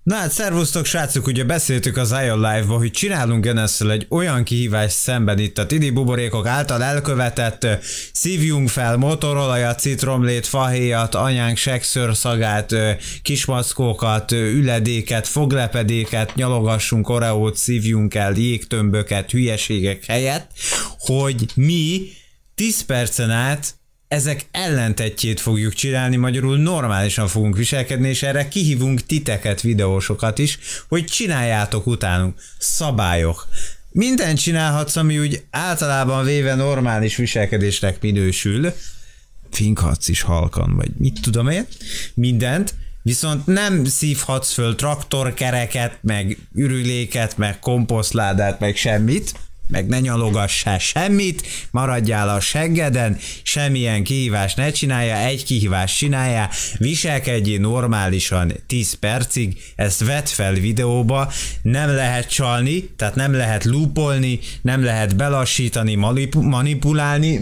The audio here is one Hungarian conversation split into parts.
Na hát szervusztok srácok, ugye beszéltük az Ion Live-ba, hogy csinálunk Genesszel egy olyan kihívást szemben itt a Tidi buborékok által elkövetett szívjunk fel motorolajat, citromlét, fahéjat, anyánk sekszőrszagát, kismackókat, üledéket, foglepedéket, nyalogassunk oreót, szívjunk el jégtömböket, hülyeségek helyett, hogy mi 10 percen át ezek ellentetjét fogjuk csinálni, magyarul normálisan fogunk viselkedni, és erre kihívunk titeket, videósokat is, hogy csináljátok utánunk. Szabályok. Mindent csinálhatsz, ami úgy általában véve normális viselkedésnek minősül. Finkhatsz is halkan, vagy mit tudom én. Mindent. Viszont nem szívhatsz föl traktorkereket, meg ürüléket, meg komposztládát, meg semmit. Meg ne nyalogassál semmit, maradjál a seggeden, semmilyen kihívást ne csinálja, egy kihívást csinálja, viselkedjél normálisan 10 percig, ezt vedd fel videóba, nem lehet csalni, tehát nem lehet loopolni, nem lehet belassítani, manipulálni,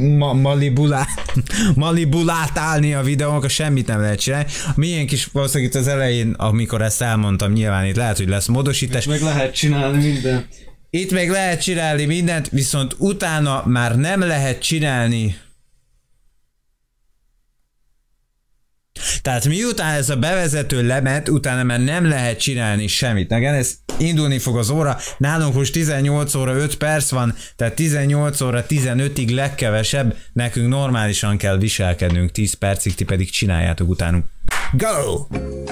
manipulálni a videónkat, semmit nem lehet csinálni. Milyen kis valószínűleg itt az elején, amikor ezt elmondtam, nyilván itt lehet, hogy lesz módosítás. Meg lehet csinálni mindent. Itt még lehet csinálni mindent, viszont utána már nem lehet csinálni. Tehát miután ez a bevezető lement, utána már nem lehet csinálni semmit. Nekem ez indulni fog az óra, nálunk most 18 óra 5 perc van, tehát 18 óra 15-ig legkevesebb, nekünk normálisan kell viselkednünk 10 percig, ti pedig csináljátok utánunk. Go!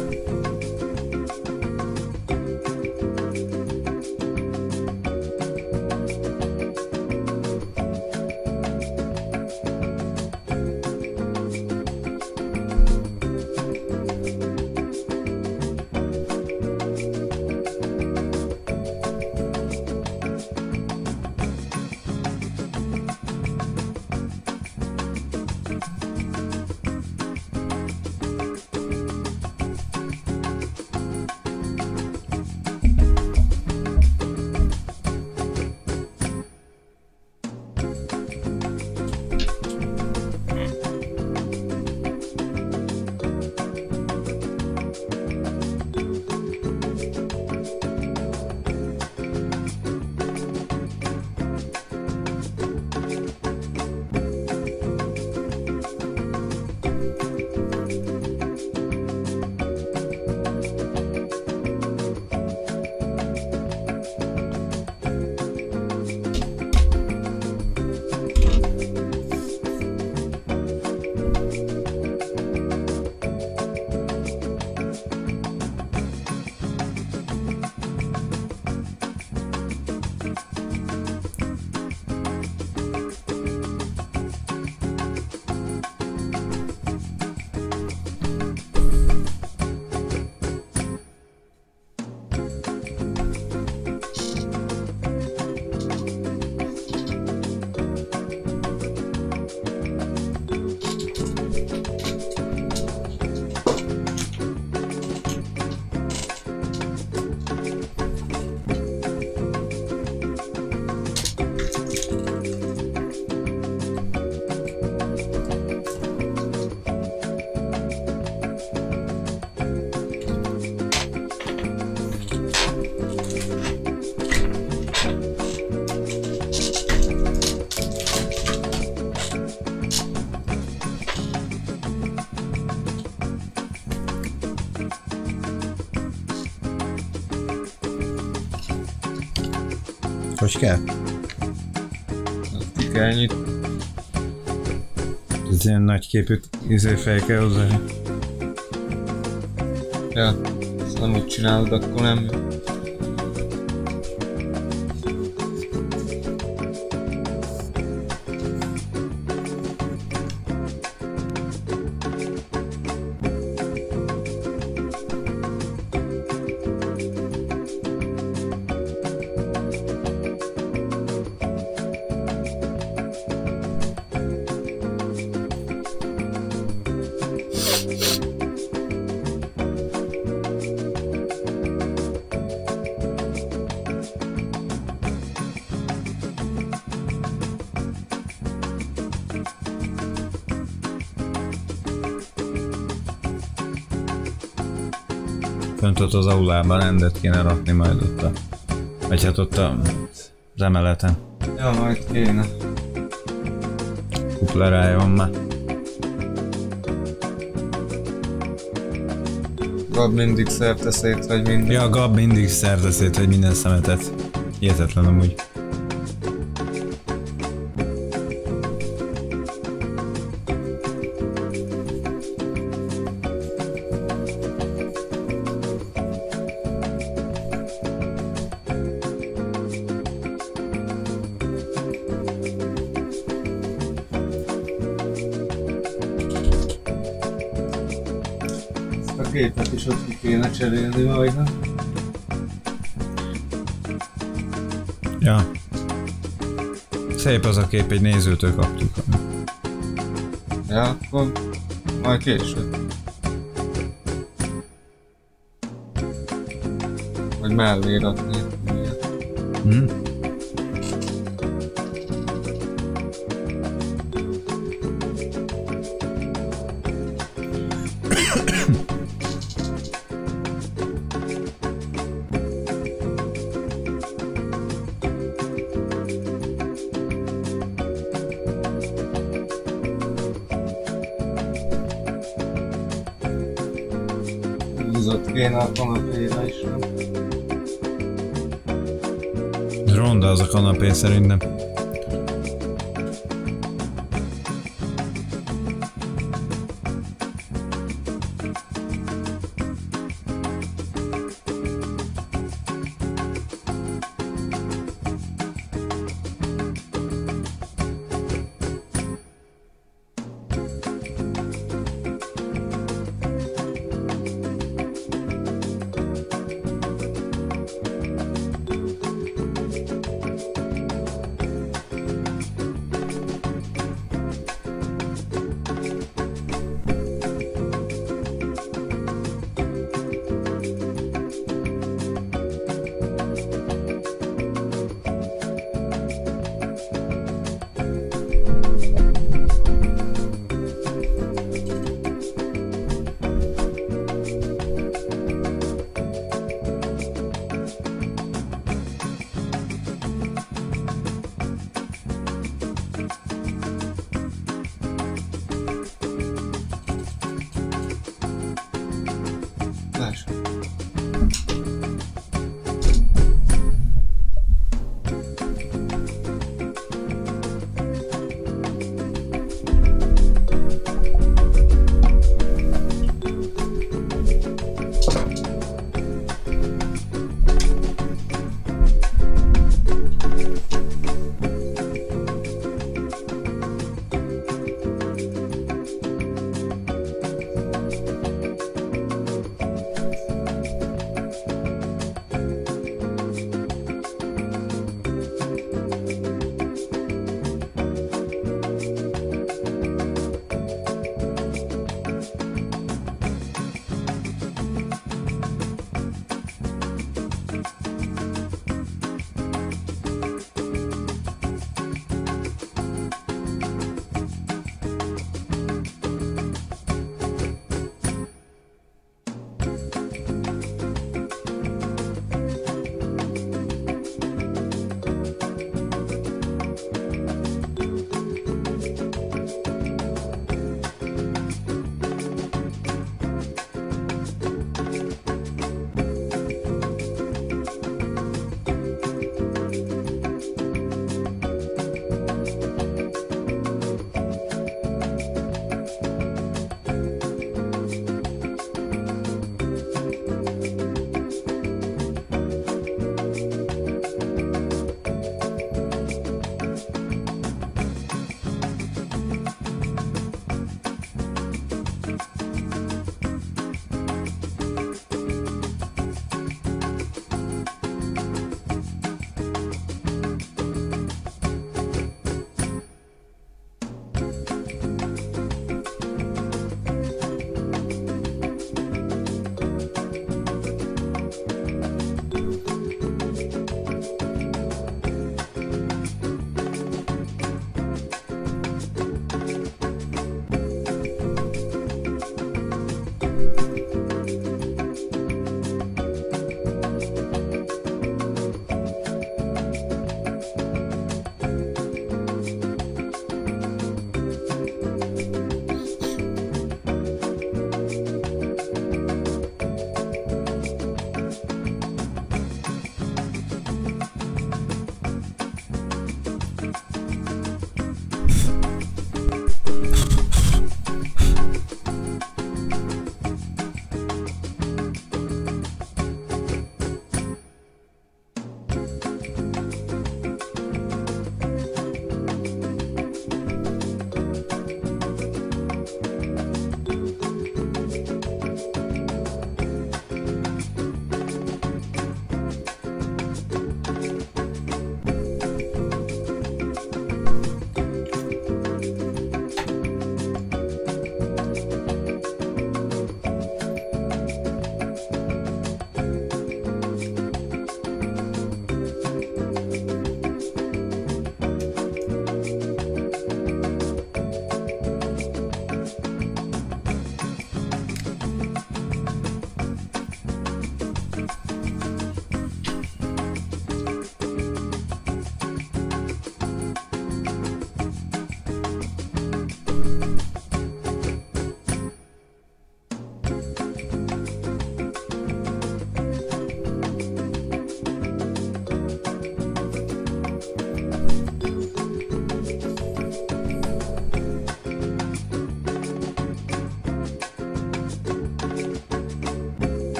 Hogy kell? Ki kell nyitni. Ez ilyen nagy képű fel kell hozzá. Ja, ezt nem úgy csinálod, akkor nem. fönt ott az aulában rendet kéne rakni majd ott a... Vagy hát ott az emeleten. Ja, majd kéne. Kuplerája van már. Gab mindig szerte széthagy minden. Ja, a Gab mindig szerdeszét, hogy minden szemetet. Hihetetlen amúgy. A képet is ott ki kéne cserélni majd, nem? Ja. Szép az a kép, egy nézőtől kaptuk. Ja, akkor majd később. Vagy mellé rakni. Hm? Húzott kéne a kanapéra is, nem? Ronda az a kanapé szerintem.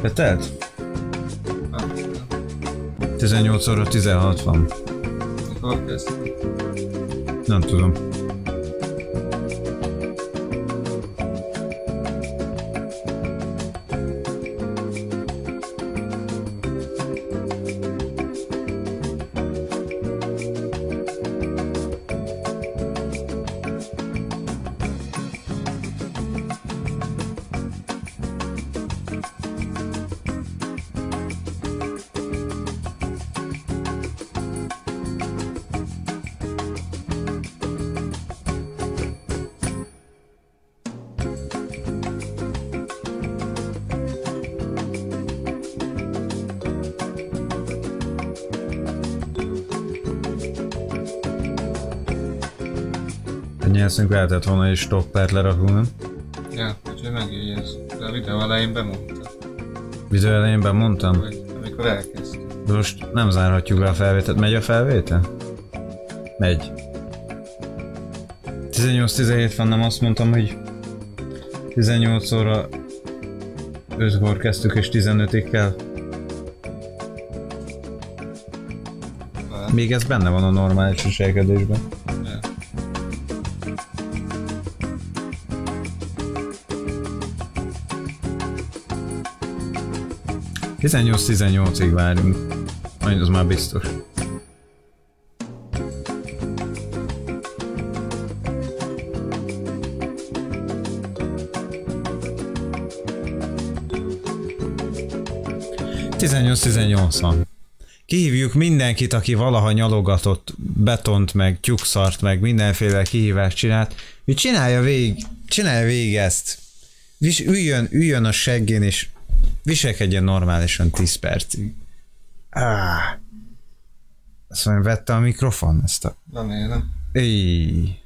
Betelt? Nem. 18 óra 16 van. Mikor kezdtem? Nem tudom. Nyelszünk lehetett volna is stoppert lerakunk, nem? Ja, úgyhogy megjegyez. De a videó elején bemondta. Videó elején bemondtam? Vagy amikor elkezdtem. De most nem zárhatjuk le a felvételt. Megy a felvétel? Megy. 18-17 van, nem azt mondtam, hogy 18 óra 5-kor kezdtük és 15-ig kell. Még ez benne van a normális viselkedésben. Ja. Ja. 18-18-ig várjunk. Majd az már biztos. van. Kihívjuk mindenkit, aki valaha nyalogatott betont, meg tyúkszart, meg mindenféle kihívást csinált. Hogy csinálja végig ezt. Üljön a seggén, és viselkedjen normálisan 10 percig. Azt mondja, vette a mikrofon ezt a... Remélem. Éj.